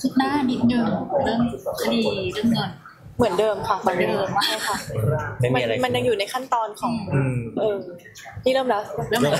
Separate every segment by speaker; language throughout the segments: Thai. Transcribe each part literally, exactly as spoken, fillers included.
Speaker 1: คืบหน้านิดนึงเรื่องคดีเรื่องเงิน
Speaker 2: เหมือนเดิมค่ะเหมือนเดิมใช่ค่ะมันมันยังอยู่ในขั้นตอนของเออนี่เริ่มแล้วเริ่ม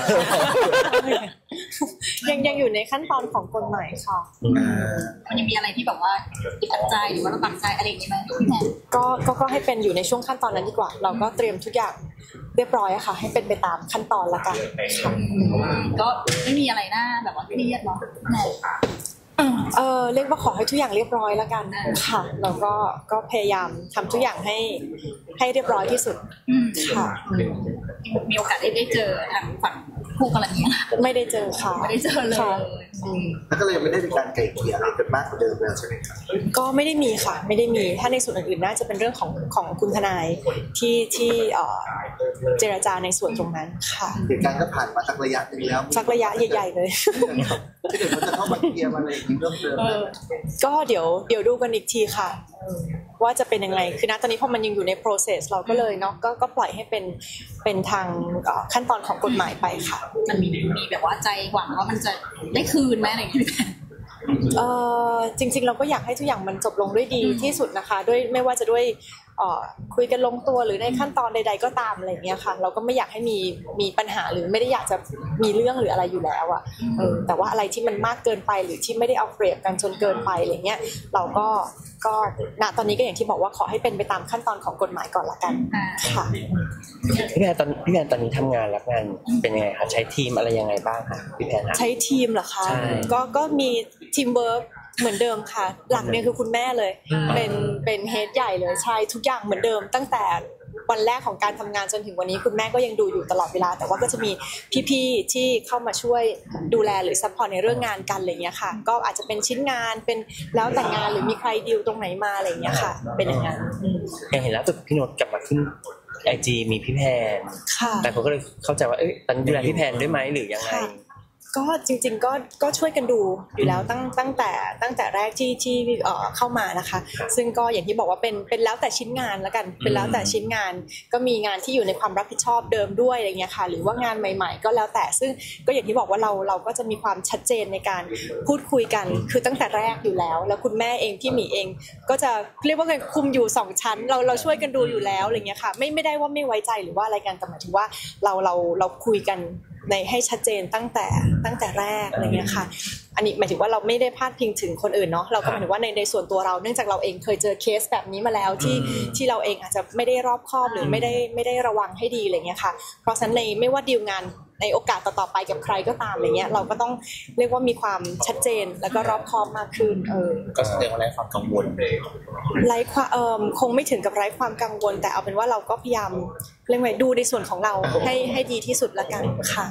Speaker 2: ยังยังอยู่ในขั้นตอนของกฎหมายค่ะ
Speaker 1: มันยังมีอะไรที่แบบว่าติดขัดใจหรือว่าลำบากใจอะไรอย่างเงี้ยไหมพี่แพน
Speaker 2: ก็ก็ก็ให้เป็นอยู่ในช่วงขั้นตอนนั้นดีกว่าเราก็เตรียมทุกอย่างเรียบร้อยอะค่ะให้เป็นไปตามขั้นตอนละกันค่ะ
Speaker 1: ก็ไม่มีอะไรน่าแบบว่าเครียดเนาะ
Speaker 2: เออเรียกว่าขอให้ทุกอย่างเรียบร้อยแล้วกันค่ะแล้วก็ก็พยายามทำทุกอย่างให้ให้เรียบร้อยที่สุดค่ะ
Speaker 1: มีโอกาสได้ได้เจอทางฝั่งคู่กรณี
Speaker 2: ไม่ได้เจอค่ะ
Speaker 1: ไม่ได้เจอเลย
Speaker 3: แล้วก็เลยไม่ได้มีการไกล่เกลี่ยอะไรกันมากกว่าเดิมแล้วใช่ไหมครับ
Speaker 2: ก็ไม่ได้มีค่ะไม่ได้มีถ้าในส่วนอื่นๆน่าจะเป็นเรื่องของของคุณทนายที่ที่เจรจาในส่วนตรงนั้นค่ะ
Speaker 3: เหตุการณ์ก็ผ่านมาสักระยะนึงแล้ว
Speaker 2: สักระยะใหญ่ๆเลย
Speaker 3: ที่เดี๋ยวมันจะเข้ามาเคลียร์มาอะไรอีกเรื่องเดิม
Speaker 2: ก็เดี๋ยวเดี๋ยวดูกันอีกทีค่ะว่าจะเป็นยังไงคือณตอนนี้พอมันยังอยู่ใน process เราก็เลยเนาะก็ก็ปล่อยให้เป็นเป็นทางขั้นตอนของกฎหมายไปค่ะ
Speaker 1: มันมีมีแบบว่าใจหวังว่ามันจะได้คืนไหมอะไรอย่างเงี้ย
Speaker 2: เออจริงๆเราก็อยากให้ทุกอย่างมันจบลงด้วยดีที่สุดนะคะด้วยไม่ว่าจะด้วยคุยกันลงตัวหรือในขั้นตอนใดๆก็ตามอะไรเงี้ยค่ะเราก็ไม่อยากให้มีมีปัญหาหรือไม่ได้อยากจะมีเรื่องหรืออะไรอยู่แล้วอ่ะเออแต่ว่าอะไรที่มันมากเกินไปหรือที่ไม่ได้เอาเปรียบกันจนเกินไปอะไรเงี้ยเราก็ก็ณตอนนี้ก็อย่างที่บอกว่าขอให้เป็นไปตามขั้นตอนของกฎหมายก่อนละกันค่ะ
Speaker 4: พี่แพนตอนพี่แพนตอนนี้ทำงานรับงานเป็นยังไงคะใช้ทีมอะไรยังไงบ้างคะพี่แพน
Speaker 2: ใช้ทีมเหรอคะก็ก็มีทีมเวิร์กเหมือนเดิมค่ะหลักเนี่ยคือคุณแม่เลยเป็นเป็นเฮดใหญ่เลยใช่ทุกอย่างเหมือนเดิมตั้งแต่วันแรกของการทำงานจนถึงวันนี้คุณแม่ก็ยังดูอยู่ตลอดเวลาแต่ว่าก็จะมีพี่ๆที่เข้ามาช่วยดูแลหรือซัพพอร์ตในเรื่องงานกันอะไรเงี้ยค่ะก็อาจจะเป็นชิ้นงานเป็นแล้วแต่งานหรือมีใครดีลตรงไหนมาอะไรเงี้ยค่ะเป็นอย่างนั้น
Speaker 4: อย่างเห็นแล้วตึกพี่โนดกลับมาขึ้นไอจีมีพี่แพนแต่ผมก็เลยเข้าใจว่าเอ้ยตอนดูแลพี่แพนด้วยไหมหรือยังไง
Speaker 2: ก็จริงๆก็ก็ช่วยกันดูอยู่แล้วตั้งตั้งแต่ตั้งแต่แรกที่ที่เอ่อเข้ามานะคะซึ่งก็อย่างที่บอกว่าเป็นเป็นแล้วแต่ชิ้นงานแล้วกันเป็นแล้วแต่ชิ้นงานก็มีงานที่อยู่ในความรับผิดชอบเดิมด้วยอะไรเงี้ยค่ะหรือว่างานใหม่ๆก็แล้วแต่ซึ่งก็อย่างที่บอกว่าเราเราก็จะมีความชัดเจนในการพูดคุยกันคือตั้งแต่แรกอยู่แล้วแล้วคุณแม่เองพี่หมีเองก็จะเรียกว่าไงคุมอยู่สองชั้นเราเราช่วยกันดูอยู่แล้วอะไรเงี้ยค่ะไม่ไม่ได้ว่าไม่ไว้ใจหรือว่าอะไรกันแต่หมายถึงว่าเราเราเราคุยกันในให้ชัดเจนตั้งแต่ตั้งแต่แรกอะไรเงี้ยค่ะอันนี้หมายถึงว่าเราไม่ได้พาดพิงถึงคนอื่นเนาะเราก็หมายถึงว่าในในส่วนตัวเราเนื่องจากเราเองเคยเจอเคสแบบนี้มาแล้วที่ที่เราเองอาจจะไม่ได้รอบคอบหรือไม่ได้ไม่ได้ระวังให้ดีอะไรเงี้ยค่ะเพราะฉะนั้นในไม่ว่าดีลงานในโอกาสต่อๆไปกับใครก็ตามอะไรเงี้ยเราก็ต้องเรียกว่ามีความชัดเจนแล้วก็รอบคอบมากขึ้นเออ
Speaker 4: ก็แสดงว่าไร้ความกังวล
Speaker 2: ไร้ความเอ่อคงไม่ถึงกับไร้ความกังวลแต่เอาเป็นว่าเราก็พยายามเรียกว่าดูในส่วนของเราให้ให้ดีที่สุดละกันค่ะ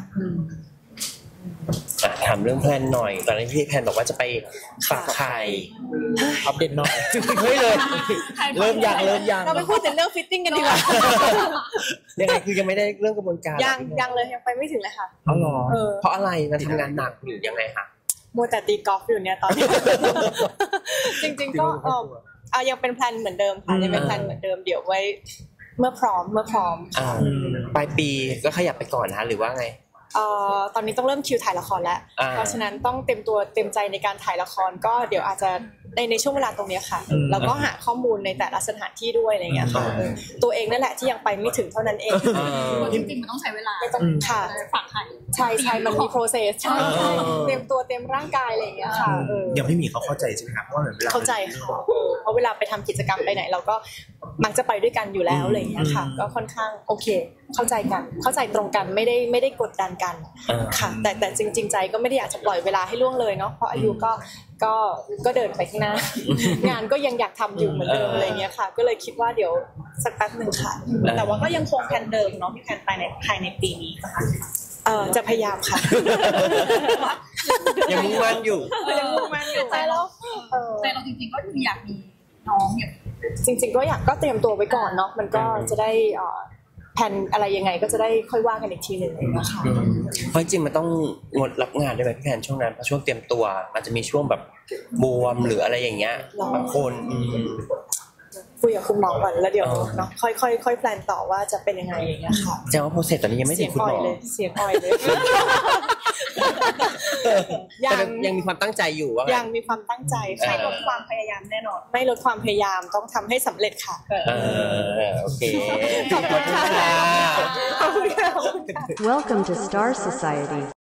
Speaker 4: ถามเรื่องแพลนหน่อยตอนนี้พี่แพนบอกว่าจะไปฝากไข่อัปเดตหน่อยเฮ้ยเลยเริ่มยังเริ่มยัง
Speaker 2: เราไปพูดแต่เรื่องฟิตติ้งกันดีกว่า
Speaker 4: ยังไงคือยังไม่ได้เรื่องกระบวนการ
Speaker 2: ยังยังเลยยังไปไม่ถึงเลยค่ะ
Speaker 4: อ๋อเหรอเพราะอะไรมันทำงานหนักหรือยังไงคะ
Speaker 2: มัวแต่ตีกอล์ฟอยู่เนี่ยตอนนี้จริงๆก็เออยังเป็นแพลนเหมือนเดิมค่ะยังเป็นแพลนเหมือนเดิมเดี๋ยวไว้เมื่อพร้อมเมื่อพร้อม
Speaker 4: ปลายปีก็ขยับไปก่อนนะหรือว่าไง
Speaker 2: เอ่อตอนนี้ต้องเริ่มคิวถ่ายละครแล้วเพราะฉะนั้นต้องเต็มตัวเต็มใจในการถ่ายละครก็เดี๋ยวอาจจะในในช่วงเวลาตรงนี้ค่ะแล้วก็หาข้อมูลในแต่ละสถานที่ด้วยอะไรเงี้ยค่ะตัวเองนั่นแหละที่ยังไปไม่ถึงเท่านั้นเอง
Speaker 1: จริงๆมันต้องใช้เวลา
Speaker 2: ค่ะ
Speaker 1: ฝากไข่
Speaker 2: ใช่ใช่มันมี process ใช่ใช่เตรียมตัวเตรียมร่างกายอะไรอย่างเงี้ยค่ะ
Speaker 3: ยังไม่มีเขาเข้าใจใช่ไหมครับเพราะว่าเหมือนเวลา
Speaker 2: เข้าใจค่ะเพราะเวลาไปทำกิจกรรมไปไหนเราก็มักจะไปด้วยกันอยู่แล้วอะไรอย่างเงี้ยค่ะก็ค่อนข้างโอเคเข้าใจกันเข้าใจตรงกันไม่ได้ไม่ได้กดดันกันค่ะแต่แต่จริงๆใจก็ไม่ได้อยากจะปล่อยเวลาให้ล่วงเลยเนาะเพราะอายุก็ก็ก็เดินไปข้างหน้างานก็ยังอยากทำอยู่เหมือนเดิมอะไรเงี้ยค่ะก็เลยคิดว่าเดี๋ยวสักแป๊บนึงค่ะ
Speaker 1: แต่ว่าก็ยังคงแผนเดิมเนาะพี่แผนไปในภายในปีนี้ค่ะ
Speaker 2: เออจะพยายามค่ะ
Speaker 4: ยังมุ่งมั่นอยู่
Speaker 2: ยังมุ่งมั่นอยู่
Speaker 1: ใจเราใจเราจริงๆก็อยากมีน้องอย่าง
Speaker 2: จริงๆก็อยากก็เตรียมตัวไว้ก่อนเนาะมันก็จะได้แผนอะไรยังไงก็จะได้ค่อยว่ากันอีกทีหนึ่งนะคะ
Speaker 4: เพราะจริงมันต้องงดรับงานได้ไหมพี่แผนช่วงนั้นเพราะช่วงเตรียมตัวอาจจะมีช่วงแบบบวมหรืออะไรอย่างเงี้ยบางคน
Speaker 2: คุยกับคุณหมอก่อนแล้วเดี๋ยวเนาะค่อยค่อยค่อยแพลนต่อว่าจะเป็นยังไงอย่างเงี้ยค่ะ
Speaker 4: แจ้งว่าโปรเซสตอนนี้ยังไม่ถึงคุณหมอ
Speaker 2: เลยเสียงอ่อยเลยยัง
Speaker 4: แต่ยังมีความตั้งใจอยู่ว่างั้น
Speaker 2: ยังมีความตั้งใจ
Speaker 4: เออ
Speaker 2: ไม่ลดความพยายามแน่นอนไม่ลดความพยายามต้องทำให้สำเร็จค่ะ
Speaker 4: เออโอเค
Speaker 2: ขอบคุณค่ะขอบคุณค่ะ
Speaker 5: Welcome to Star Society.